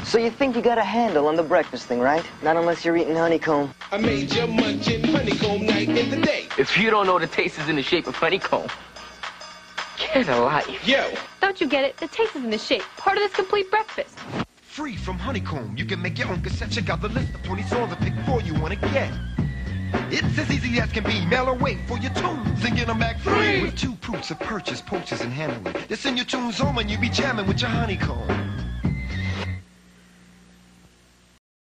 So you think you got a handle on the breakfast thing, right? Not unless you're eating honeycomb. I made you munching honeycomb night in the day. If you don't know the taste is in the shape of honeycomb, get a life. Yo. Don't you get it? The taste is in the shape. Part of this complete breakfast. Free from Honeycomb, you can make your own cassette. Check out the list of 20 songs to pick for you wanna get. It's as easy as can be. Mail away for your tunes and get them back free. With 2 proofs of purchase, posters, and handling. They send your tunes home and you be jamming with your Honeycomb.